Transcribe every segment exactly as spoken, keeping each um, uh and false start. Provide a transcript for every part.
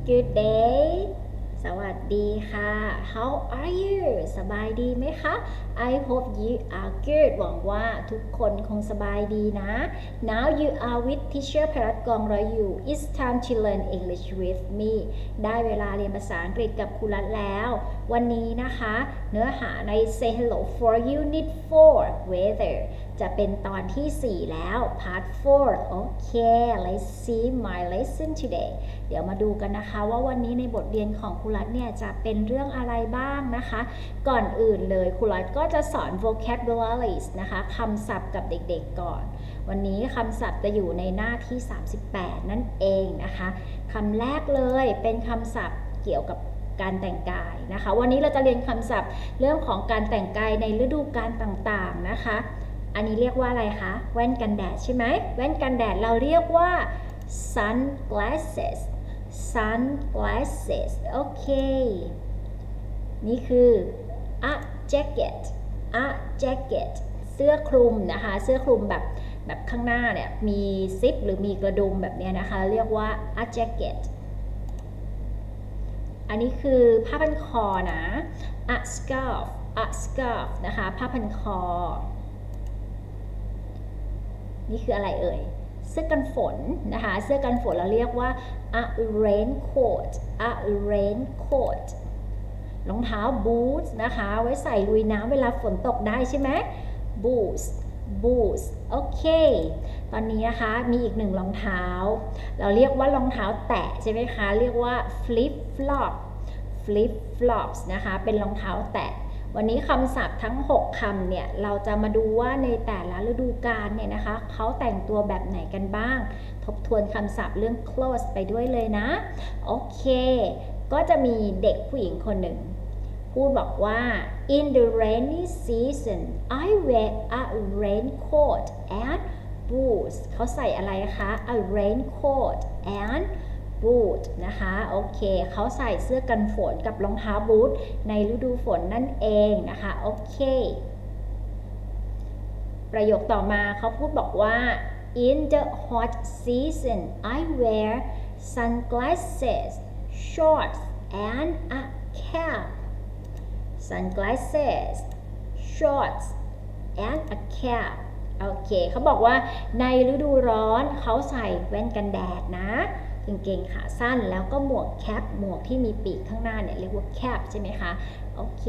Good day สวัสดีค่ะ How are you สบายดีไหมคะ I hope you are good หวังว่าทุกคนคงสบายดีนะ Now you are with teacher พรัตน์กองรออยู่ It's time to learn English with me ได้เวลาเรียนภาษาอังกฤษกับครูรัตน์แล้ว วันนี้นะคะเนื้อหาใน Say Hello for Unit four Weather จะเป็นตอนที่สี่แล้ว Part four โอเค Let's see my lesson today เดี๋ยวมาดูกันนะคะว่าวันนี้ในบทเรียนของครูรัตน์เนี่ยจะเป็นเรื่องอะไรบ้างนะคะ ก่อนอื่นเลยครูรัตน์ก็จะสอน vocabularies นะคะคำศัพท์กับเด็กๆก่อน วันนี้คำศัพท์จะอยู่ในหน้าที่สามสิบแปดนั่นเองนะคะคำแรกเลยเป็นคำศัพท์เกี่ยวกับการแต่งกายนะคะวันนี้เราจะเรียนคำศัพท์เรื่องของการแต่งกายในฤดูกาลต่างๆนะคะอันนี้เรียกว่าอะไรคะแว่นกันแดดใช่ไหมแว่นกันแดดเราเรียกว่า sunglasses sunglasses โอเคนี่คือ a jacket a jacket เสื้อคลุมนะคะเสื้อคลุมแบบแบบข้างหน้าเนี่ยมีซิปหรือมีกระดุมแบบนี้นะคะเรียกว่า a jacket อันนี้คือผ้าพันคอนะ a scarf a scarf นะคะผ้าพันคอนี่คืออะไรเอ่ยเสื้อกันฝนนะคะเสื้อกันฝนเราเรียกว่า a raincoat a raincoat รองเท้า boots นะคะไว้ใส่ลุยน้ำเวลาฝนตกได้ใช่ไหม boots boots โอเคตอนนี้นะคะมีอีกหนึ่งรองเท้าเราเรียกว่ารองเท้าแตะใช่ไหมคะเรียกว่า flip flop flip flops นะคะเป็นรองเท้าแตะวันนี้คำศัพท์ทั้งหกคำเนี่ยเราจะมาดูว่าในแต่ละฤดูกาลเนี่ยนะคะเขาแต่งตัวแบบไหนกันบ้างทบทวนคำศัพท์เรื่อง clothes ไปด้วยเลยนะโอเคก็จะมีเด็กผู้หญิงคนหนึ่งพูดบอกว่า in the rainy season I wear a raincoat and boots เขาใส่อะไรคะ a raincoat and boot นะคะโอเคเขาใส่เสื้อกันฝนกับรองเท้าบูทในฤดูฝนนั่นเองนะคะโอเคประโยคต่อมาเขาพูดบอกว่า in the hot season I wear sunglasses shorts and a cap sunglasses shorts and a cap โอเคเขาบอกว่าในฤดูร้อนเขาใส่แว่นกันแดดนะกางเกงขาสั้นแล้วก็หมวกแคปหมวกที่มีปีกข้างหน้าเนี่ยเรียกว่าแคปใช่ไหมคะโอเค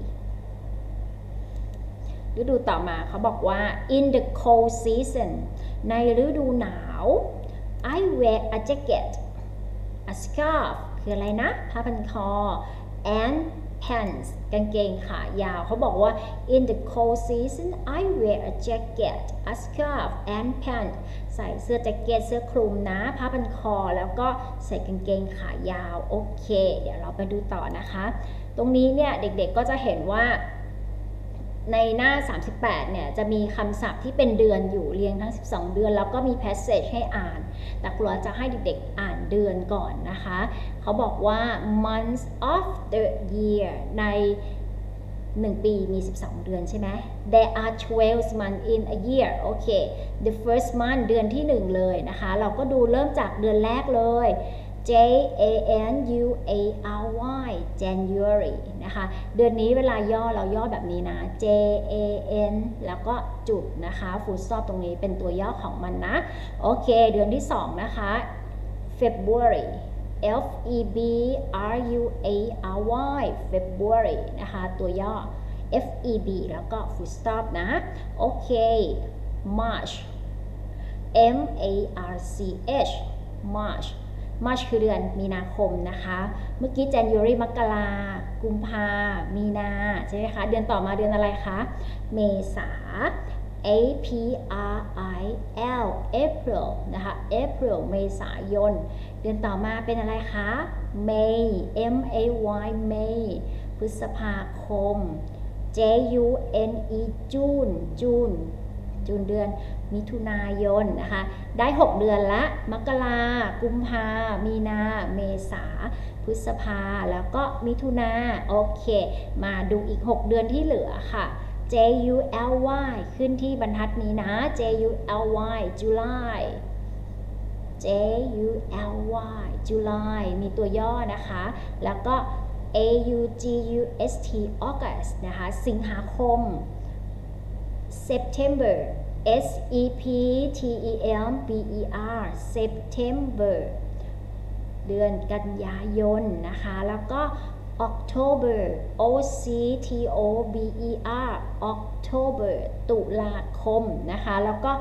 ฤดูต่อมาเขาบอกว่า in the cold season ในฤดูหนาว I wear a jacket a scarf คืออะไรนะผ้าพันคอ and pants กางเกงขายาวเขาบอกว่า in the cold season I wear a jacket a scarf and pants ใส่เสื้อแจ็คเก็ตเสื้อคลุมนะผ้าพันคอแล้วก็ใส่กางเกงขายาวโอเคเดี๋ยวเราไปดูต่อนะคะตรงนี้เนี่ยเด็กๆก็จะเห็นว่าในหน้าสามสิบแปดเนี่ยจะมีคำศัพท์ที่เป็นเดือนอยู่เรียงทั้งสิบสองเดือนแล้วก็มี passage ให้อ่านแต่ครูจะให้เด็กๆอ่านเดือนก่อนนะคะเขาบอกว่า months of the year ในหนึ่งปีมีสิบสองเดือนใช่ไหม there are twelve months in a year โอเค the first month เดือนที่หนึ่งเลยนะคะเราก็ดูเริ่มจากเดือนแรกเลย J A N U A R Y January นะคะเดือนนี้เวลาย่อเราย่อแบบนี้นะ J A N แล้วก็จุดนะคะ full stop ตรงนี้เป็นตัวย่อของมันนะโอเคเดือนที่สองนะคะ February F E B R U A R Y February นะคะตัวย่อ F E B แล้วก็ full stop นะโอเค March M A R C H March March คือเดือนมีนาคมนะคะเมื่อกี้ January มกรากุมภามีนาใช่ไหมคะเดือนต่อมาเดือนอะไรคะเมษา A P R I L April นะคะ April เมษายนเดือนต่อมาเป็นอะไรคะ May M A Y May พฤษภาคม J U N E June June จูนเดือนมิถุนายนนะคะได้หกเดือนละมกรากุมภามีนาเมษาพฤษภาแล้วก็มิถุนาโอเคมาดูอีกหกเดือนที่เหลือค่ะ J U L Y ขึ้นที่บรรทัดนี้นะ J U L Y July J U L Y July มีตัวย่อนะคะแล้วก็ A U G U S T August นะคะสิงหาคม September S E P T E M B E R September เดือนกันยายนนะคะแล้วก็ October O C T O B E R October ตุลาคมนะคะแล้วก็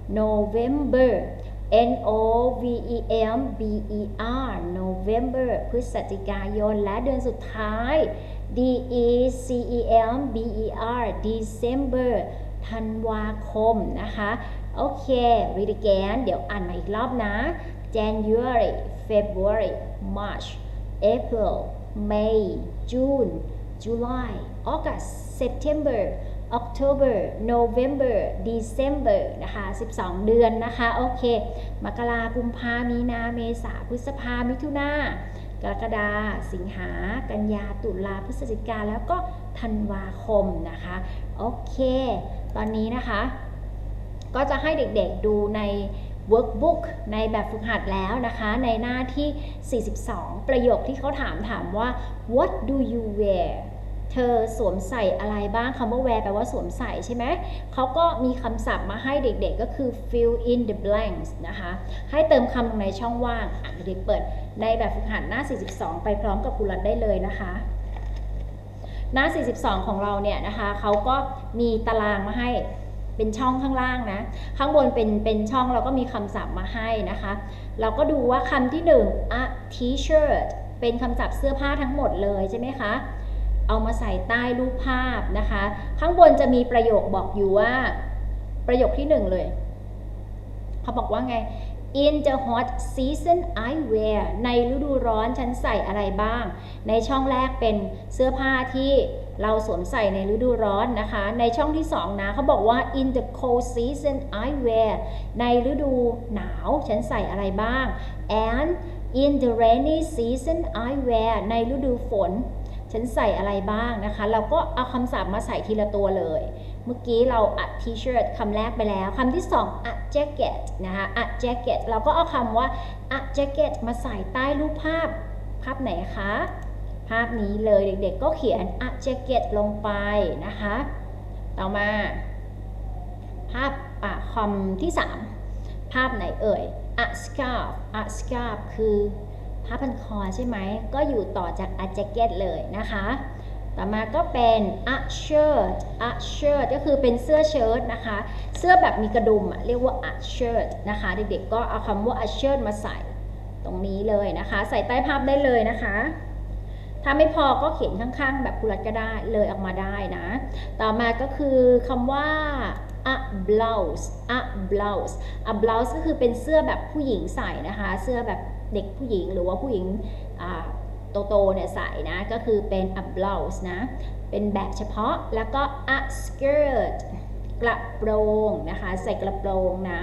November N O V E M B E R November พฤศจิกายนและเดือนสุดท้าย D E C E M B E R December ธันวาคมนะคะโอเค read again เดี๋ยวอ่านมาอีกรอบนะ January February March April May June July August September October November December นะคะสิบสองเดือนนะคะโอเคมกรากุมภามีนาเมษาพฤษภามิถุนากรกฎาสิงหากันยาตุลาพฤศจิกาแล้วก็ธันวาคมนะคะโอเคตอนนี้นะคะก็จะให้เด็กๆดูใน workbook ในแบบฝึกหัดแล้วนะคะในหน้าที่สี่สิบสองประโยคที่เขาถามถามว่า what do you wear เธอสวมใส่อะไรบ้างคำว่า wear แปลว่าสวมใส่ใช่ไหมเขาก็มีคำศัพท์มาให้เด็กๆก็คือ fill in the blanks นะคะให้เติมคำลงในช่องว่างอ่ะเด็กเปิดในแบบฝึกหัดหน้าสี่สิบสองไปพร้อมกับครูรัตได้เลยนะคะหน้าสี่สิบสองของเราเนี่ยนะคะเขาก็มีตารางมาให้เป็นช่องข้างล่างนะข้างบนเป็นเป็นช่องเราก็มีคำศัพท์มาให้นะคะเราก็ดูว่าคำที่หนึ่ง a t-shirt เป็นคำศัพท์เสื้อผ้าทั้งหมดเลยใช่ไหมคะเอามาใส่ใต้รูปภาพนะคะข้างบนจะมีประโยคบอกอยู่ว่าประโยคที่หนึ่งเลยเขาบอกว่าไง In the hot season I wear ในฤดูร้อนฉันใส่อะไรบ้างในช่องแรกเป็นเสื้อผ้าที่เราสวมใส่ในฤดูร้อนนะคะในช่องที่สองนะเขาบอกว่า In the cold season I wear ในฤดูหนาวฉันใส่อะไรบ้าง and in the rainy season I wear ในฤดูฝนฉันใส่อะไรบ้างนะคะเราก็เอาคำศัพท์มาใส่ทีละตัวเลยเมื่อกี้เรา a t-shirt คำแรกไปแล้วคำที่สอง a jacket นะคะ a jacket เราก็เอาคำว่า a jacket มาใส่ใต้รูปภาพภาพไหนคะภาพนี้เลยเด็กๆก็เขียน a jacket ลงไปนะคะต่อมาภาพอ่ะคำที่สามภาพไหนเอ่ย a scarf a scarf คือผ้าพันคอใช่ไหมก็อยู่ต่อจาก a jacket เลยนะคะต่อมาก็เป็น a shirt a shirt ก็คือเป็นเสื้อเชิ้ตนะคะเสื้อแบบมีกระดุมเรียกว่า a shirt นะคะเด็กๆก็เอาคำว่า a shirt มาใส่ตรงนี้เลยนะคะใส่ใต้ภาพได้เลยนะคะถ้าไม่พอก็เขียนข้างๆแบบกุลัดก็ได้เลยออกมาได้นะต่อมาก็คือคำว่า a blouse a blouse a blouse ก็คือเป็นเสื้อแบบผู้หญิงใส่นะคะเสื้อแบบเด็กผู้หญิงหรือว่าผู้หญิงโตๆเนี่ยใส่นะก็คือเป็น a blouse นะเป็นแบบเฉพาะแล้วก็ a skirt กระโปรงนะคะใส่กระโปรงนะ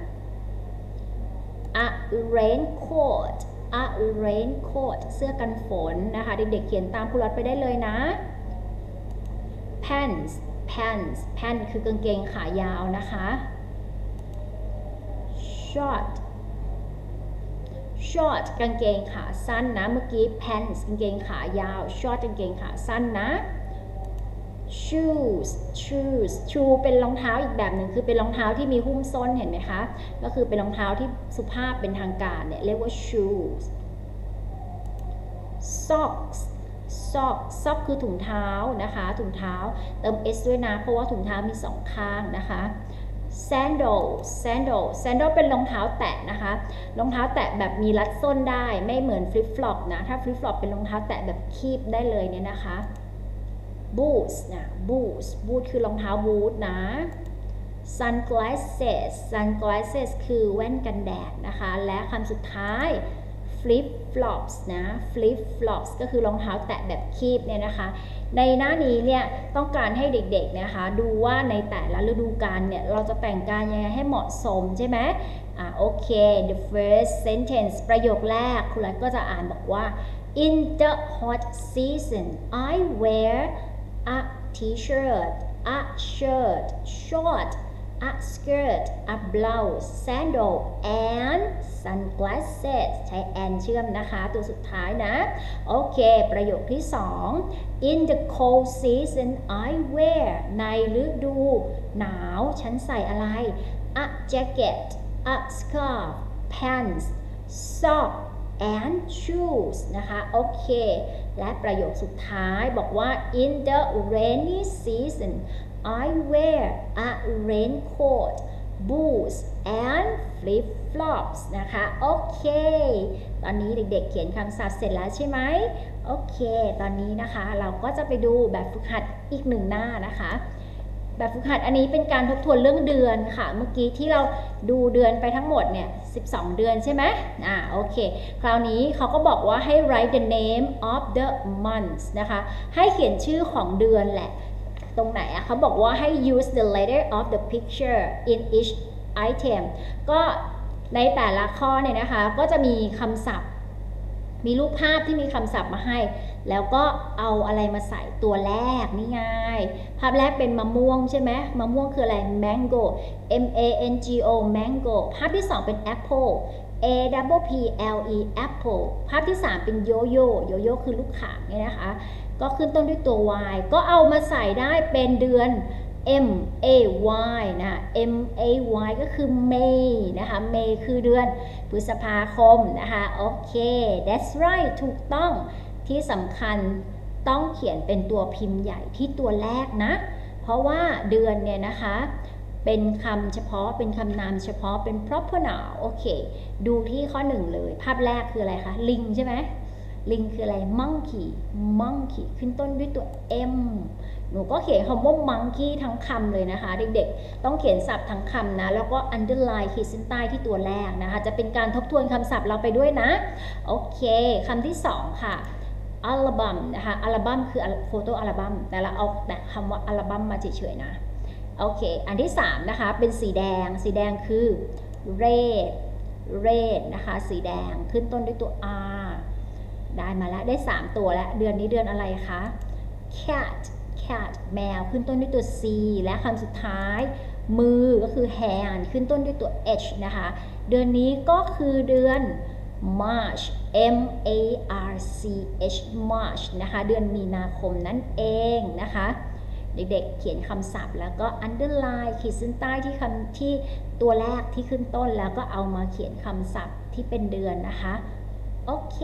a raincoat a raincoat เสื้อกันฝนนะคะเด็กๆเขียนตามครูรัตไปได้เลยนะ pants pants pants คือกางเกงขายาวนะคะ short short กางเกงขาสั้นนะเมื่อกี้ pants กางเกงขายาว short กางเกงขาสั้นนะ shoes shoes shoe เป็นรองเท้าอีกแบบหนึ่งคือเป็นรองเท้าที่มีหุ้มส้นเห็นไหมคะก็คือเป็นรองเท้าที่สุภาพเป็นทางการเนี่ยเรียกว่า shoes socks sock sock คือถุงเท้านะคะถุงเท้าเติม s ด้วยนะเพราะว่าถุงเท้ามีสองข้างนะคะ sandal sandal sandal เป็นรองเท้าแตะนะคะรองเท้าแตะแบบมีรัดส้นได้ไม่เหมือน flip flop นะถ้า flip flop เป็นรองเท้าแตะแบบคีบได้เลยเนี่ยนะคะ boots นะ boots boot คือรองเท้าบูทนะ sunglasses sunglasses คือแว่นกันแดดนะคะและคำสุดท้าย flip flops นะ flip flops ก็คือรองเท้าแตะแบบคีบเนี่ยนะคะในหน้านี้เนี่ยต้องการให้เด็กๆนะคะดูว่าในแต่ละฤดูกาลเนี่ยเราจะแต่งกายยังไงให้เหมาะสมใช่ไหมอ่าโอเค the first sentence ประโยคแรกครูรัตก็จะอ่านบอกว่า in the hot season I wear a t-shirt a shirt short a skirt a blouse sandal and sunglasses ใช้ and เชื่อมนะคะตัวสุดท้ายนะโอเคประโยคที่สอง in the cold season I wear ในฤดูหนาวฉันใส่อะไร a jacket a scarf pants sock and shoes นะคะโอเคและประโยคสุดท้ายบอกว่า in the rainy season I wear a raincoat boots and flip flops นะคะโอเคตอนนี้เด็กๆเขียนคำศัพท์เสร็จแล้วใช่ไหมโอเคตอนนี้นะคะเราก็จะไปดูแบบฝึกหัดอีกหนึ่งหน้านะคะแบบฝึกหัดอันนี้เป็นการทบทวนเรื่องเดือนค่ะเมื่อกี้ที่เราดูเดือนไปทั้งหมดเนี่ยสิบสองเดือนใช่ไหมอ่าโอเคคราวนี้เขาก็บอกว่าให้ write the name of the months นะคะให้เขียนชื่อของเดือนแหละตรงไหนอะเขาบอกว่าให้ use the letter of the picture in each item ก็ในแต่ละข้อเนี่ยนะคะก็จะมีคำศัพท์มีรูปภาพที่มีคำศัพท์มาให้แล้วก็เอาอะไรมาใส่ตัวแรกนี่ไงภาพแรกเป็นมะม่วงใช่ไหมมะม่วงคืออะไร mango m a n g o mango ภาพที่สองเป็น apple a double p l e apple ภาพที่สามเป็นโยโย่โยโย่คือลูกข่างเนี่ยนะคะก็ขึ้นต้นด้วยตัว y ก็เอามาใส่ได้เป็นเดือน M A Y นะ M A Y ก็คือ May นะคะ May คือเดือนพฤษภาคมนะคะโอเค that's right ถูกต้องที่สำคัญต้องเขียนเป็นตัวพิมพ์ใหญ่ที่ตัวแรกนะเพราะว่าเดือนเนี่ยนะคะเป็นคำเฉพาะเป็นคำนามเฉพาะเป็น proper noun โอเคดูที่ข้อหนึ่งเลยภาพแรกคืออะไรคะลิงใช่ไหมลิงคืออะไร monkey monkey ขึ้นต้นด้วยตัว M หนูก็เขียนคำว่า monkey ทั้งคำเลยนะคะเด็กๆต้องเขียนศัพท์ทั้งคำนะแล้วก็ underline ขีดเส้นใต้ที่ตัวแรกนะคะจะเป็นการทบทวนคำศัพท์เราไปด้วยนะโอเคคำที่สองค่ะอัลบั้มนะคะอัลบั้มคือโฟโต้อัลบั้มแต่เราเอาแต่คำว่าอัลบั้มมาเฉยๆนะโอเคอันที่สามนะคะเป็นสีแดงสีแดงคือ red red นะคะสีแดงขึ้นต้นด้วยตัว R ได้มาแล้วได้สามตัวแล้วเดือนนี้เดือนอะไรคะ cat cat แมวขึ้นต้นด้วยตัว C และคำสุดท้ายมือก็คือ hand ขึ้นต้นด้วยตัว H นะคะเดือนนี้ก็คือเดือน March M A R C H March นะคะเดือนมีนาคมนั่นเองนะคะเด็กๆเขียนคำศัพท์แล้วก็ underline ขีดเส้นใต้ที่คำที่ตัวแรกที่ขึ้นต้นแล้วก็เอามาเขียนคำศัพท์ที่เป็นเดือนนะคะโอเค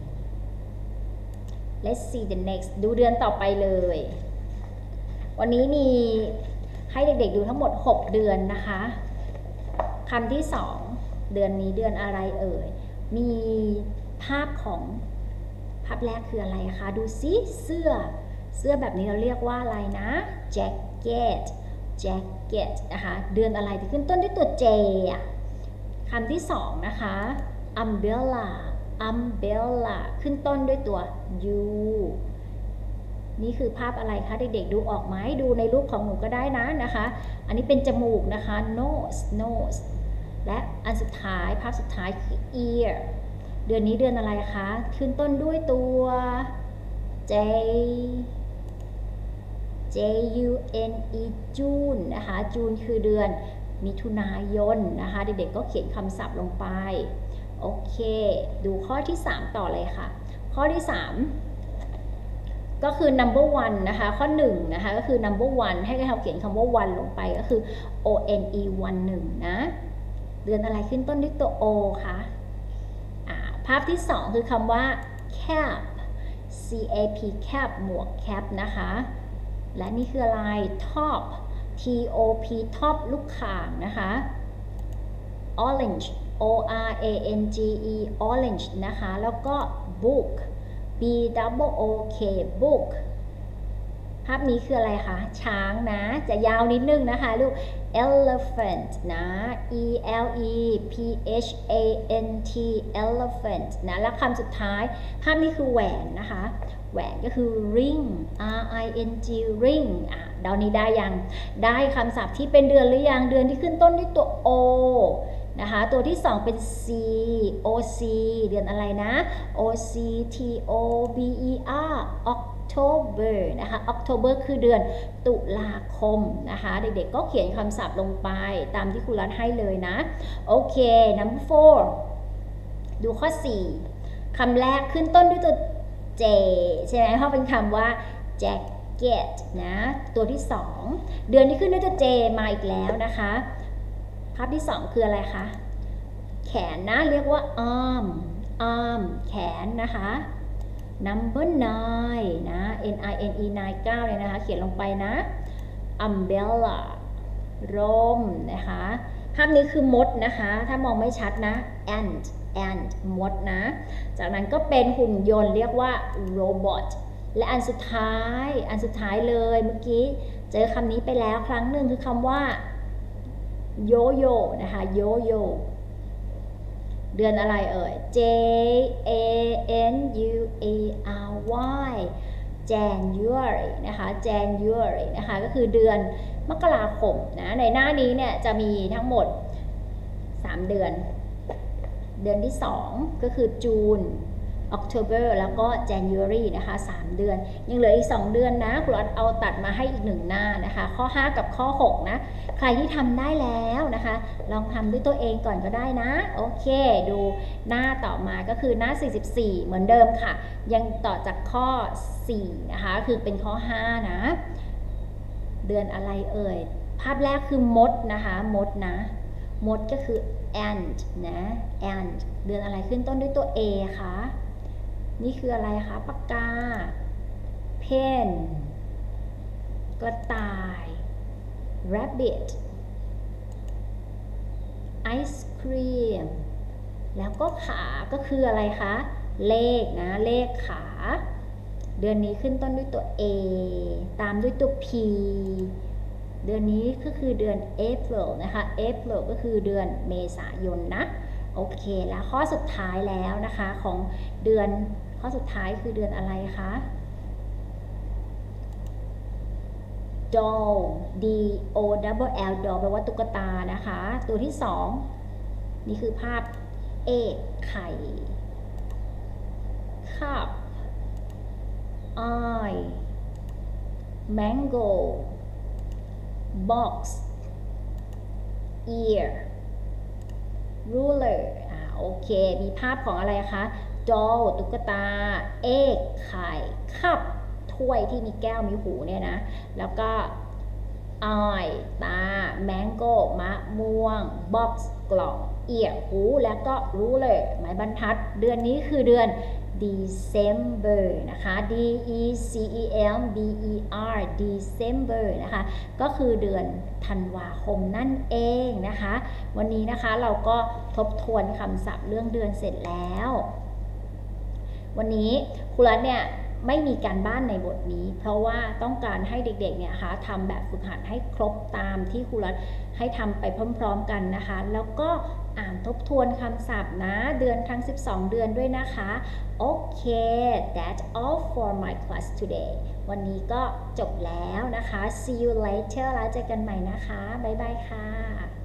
let's see the next ดูเดือนต่อไปเลยวันนี้มีให้เด็กๆดูทั้งหมดหกเดือนนะคะคำที่สองเดือนนี้เดือนอะไรเอ่ยมีภาพของภาพแรกคืออะไรคะดูซิเสื้อเสื้อแบบนี้เราเรียกว่าอะไรนะ jacket jacket นะคะเดือนอะไรที่ขึ้นต้นด้วยตัว J อ่ะคำที่สองนะคะ umbrella umbrella ขึ้นต้นด้วยตัว Uนี่คือภาพอะไรคะเด็กๆดูออกไหมดูในรูปของหนูก็ได้นะนะคะอันนี้เป็นจมูกนะคะ nose nose และอันสุดท้ายภาพสุดท้ายคือ ear เดือนนี้เดือนอะไรคะขึ้นต้นด้วยตัว J J U N E June นะคะ June คือเดือนมิถุนายนนะคะเด็กๆก็เขียนคำศัพท์ลงไปโอเคดูข้อที่สามต่อเลยค่ะข้อที่สามก็คือ number one นะคะข้อหนึ่งนะคะก็คือ number one ให้เราเขียนคำว่า one ลงไปก็คือ O N E one หนึ่งนะเดือนอะไรขึ้นต้นด้วยตัว O คะอ่าภาพที่สองคือคำว่า cap C A P cap หมวก cap นะคะและนี่คืออะไร top T O P top ลูกข่างนะคะ orange O R A N G E orange นะคะแล้วก็ book B double O K book ภาพนี้คืออะไรคะช้างนะจะยาวนิดนึงนะคะลูก elephant นะ E L E P H A N T elephant นะแล้วคำสุดท้ายภาพนี้คือแหวนนะคะแหวนก็คือ ring R I N G ring อ่ะเดานี้ได้ยังได้คำศัพท์ที่เป็นเดือนหรือยังเดือนที่ขึ้นต้นด้วยตัว O นะคะตัวที่สองเป็น C O C เดือนอะไรนะ O C T O B E R October นะคะ October คือเดือนตุลาคมนะคะเด็กๆก็เขียนคำศัพท์ลงไปตามที่ครูรัฐให้เลยนะโอเค number four ดูข้อสี่คำแรกขึ้นต้นด้วยตัว J ใช่ไหมเพราะเป็นคำว่า jacket นะตัวที่สองเดือนที่ขึ้นด้วยตัว J มาอีกแล้วนะคะภาพที่สองคืออะไรคะแขนนะเรียกว่า arm arm แขนนะคะ number nine นะ n i n e nine เก้าเลยนะคะเขียนลงไปนะ umbrella ร่มนะคะภาพนี้คือมดนะคะถ้ามองไม่ชัดนะ ant ant มดนะจากนั้นก็เป็นหุ่นยนต์เรียกว่า robot และอันสุดท้ายอันสุดท้ายเลยเมื่อกี้เจอคำนี้ไปแล้วครั้งหนึ่งคือคำว่าโยโย่นะคะโยโย่เดือนอะไรเอ่ย J A N U A R Y January นะคะ January นะคะก็คือเดือนมกราคมนะในหน้านี้เนี่ยจะมีทั้งหมดสามเดือนเดือนที่สองก็คือ June October แล้วก็ January นะคะสามเดือนยังเหลืออีกสองเดือนนะครูรัฐเอาตัดมาให้อีกหนึ่งหน้านะคะข้อห้ากับข้อหกนะใครที่ทำได้แล้วนะคะลองทำด้วยตัวเองก่อนก็ได้นะโอเคดูหน้าต่อมาก็คือหน้าสี่สิบสี่เหมือนเดิมค่ะยังต่อจากข้อสี่นะคะคือเป็นข้อห้านะเดือนอะไรเอ่ยภาพแรกคือมดนะคะมดนะมดก็คือ ant นะ ant เดือนอะไรขึ้นต้นด้วยตัว A คะนี่คืออะไรคะปากกา pen กระต่าย rabbit ice cream แล้วก็ขาก็คืออะไรคะเลขนะเลขขาเดือนนี้ขึ้นต้นด้วยตัว A ตามด้วยตัว P เดือนนี้ก็คือเดือน April นะคะ April ก็คือเดือนเมษายนนะโอเคแล้วข้อสุดท้ายแล้วนะคะของเดือนข้อสุดท้ายคือเดือนอะไรคะ doll D O double L doll แปลว่าตุ๊กตานะคะตัวที่สองนี่คือภาพ egg ไข่ cup eye mango box ear ruler อ่าโอเคมีภาพของอะไรคะ doll ตุ๊กตา egg ไข่ cup ถ้วยที่มีแก้วมีหูเนี่ยนะแล้วก็ eye ตา mango มะม่วง box กล่อง ear หูแล้วก็ ruler ไม้บรรทัดเดือนนี้คือเดือน December นะคะ D E C E M B E R December นะคะก็คือเดือนธันวาคมนั่นเองนะคะวันนี้นะคะเราก็ทบทวนคำศัพท์เรื่องเดือนเสร็จแล้ววันนี้ครูรัตน์เนี่ยไม่มีการบ้านในบทนี้เพราะว่าต้องการให้เด็กๆเนี่ยนะคะทำแบบฝึกหัดให้ครบตามที่ครูรัตน์ให้ทำไปพร้อมๆกันนะคะแล้วก็อ่านทบทวนคำศัพท์นะเดือนทั้งสิบสองเดือนด้วยนะคะโอเค that's all for my class today วันนี้ก็จบแล้วนะคะ see you later แล้วเจอกันใหม่นะคะบ๊ายบายค่ะ